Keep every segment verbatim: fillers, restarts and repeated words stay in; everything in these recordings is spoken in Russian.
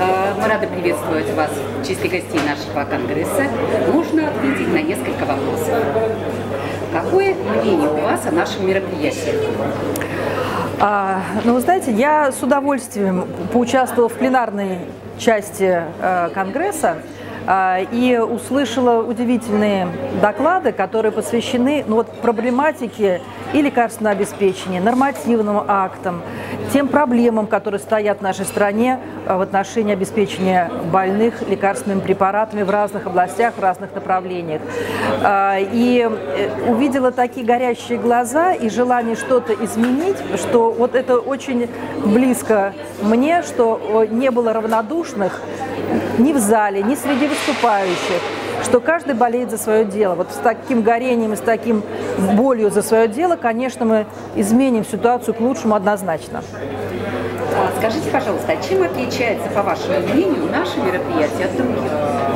Мы рады приветствовать вас в числе гостей нашего конгресса. Можно ответить на несколько вопросов. Какое мнение у вас о нашем мероприятии? А, ну, вы знаете, я с удовольствием поучаствовала в пленарной части э, Конгресса э, и услышала удивительные доклады, которые посвящены ну, вот, проблематике и лекарственного обеспечения, нормативным актам, тем проблемам, которые стоят в нашей стране в отношении обеспечения больных лекарственными препаратами в разных областях, в разных направлениях. И увидела такие горящие глаза и желание что-то изменить, что вот это очень близко мне, что не было равнодушных ни в зале, ни среди выступающих, что каждый болеет за свое дело. Вот с таким горением и с таким болью за свое дело, конечно, мы изменим ситуацию к лучшему однозначно. Скажите, пожалуйста, а чем отличается, по вашему мнению, наше мероприятие от других?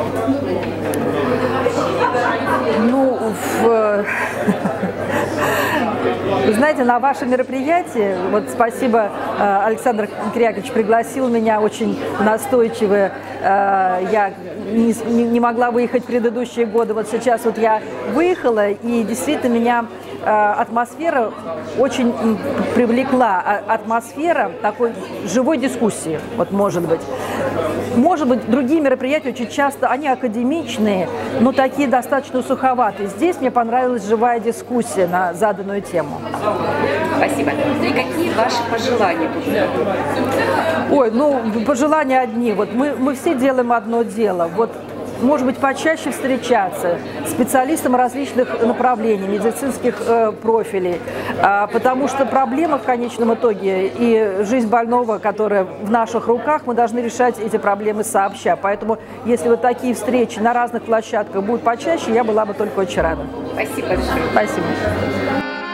Ну, в... Вы знаете, на ваше мероприятие, вот спасибо, Александр Кирьякович пригласил меня очень настойчиво, я не, не могла выехать в предыдущие годы, вот сейчас вот я выехала, и действительно меня атмосфера очень привлекла, атмосфера такой живой дискуссии, вот может быть. Может быть, другие мероприятия очень часто, они академичные, но такие достаточно суховатые. Здесь мне понравилась живая дискуссия на заданную тему. Спасибо. И какие ваши пожелания будут? Ой, ну, пожелания одни. Вот мы, мы все делаем одно дело. Вот, может быть, почаще встречаться с специалистами различных направлений, медицинских э, профилей, а, потому что проблема в конечном итоге и жизнь больного, которая в наших руках, мы должны решать эти проблемы сообща. Поэтому, если вот такие встречи на разных площадках будут почаще, я была бы только очень рада. Спасибо большое. Спасибо.